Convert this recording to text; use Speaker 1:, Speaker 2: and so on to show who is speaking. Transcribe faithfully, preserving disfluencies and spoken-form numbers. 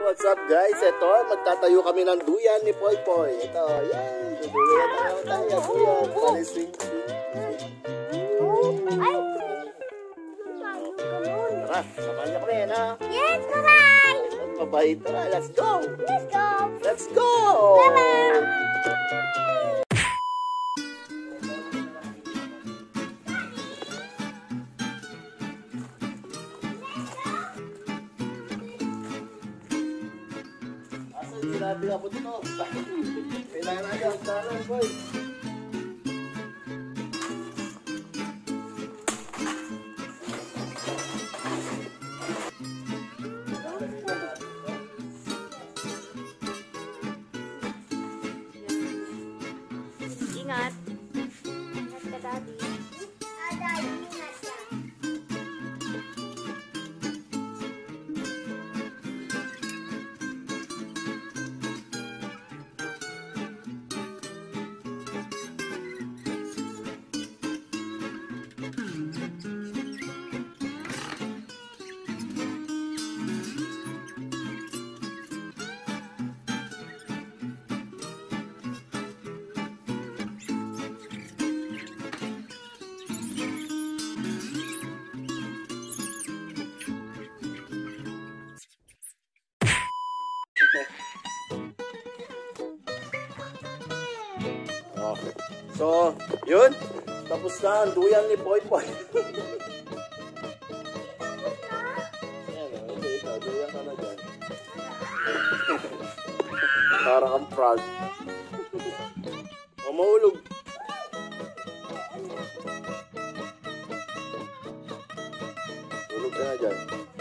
Speaker 1: What's up guys? Ito, magtatayo kami ng duyan ni Poy Poy. Ito, yan. Duyan tayo tayo. Duyan. Pali swing swing.
Speaker 2: Ay!
Speaker 1: Tara, samahan niyo kami, no?
Speaker 2: Yes, bye-bye!
Speaker 1: Bye-bye. Tara, let's go!
Speaker 2: Let's go!
Speaker 1: Let's go!
Speaker 2: Bye-bye!
Speaker 1: Sinabi ako dito. Kailangan na yung talang, boy.
Speaker 2: Ingat. Ingat ka, Daddy. Ah, Daddy, ingat ka.
Speaker 1: Okay. So, yun. Tapos na ang duyan ni Poy Poy. Ayan, ito, ito. Duyan ka na dyan. Parang ang frog. O, mahulog. Hulog ka na dyan.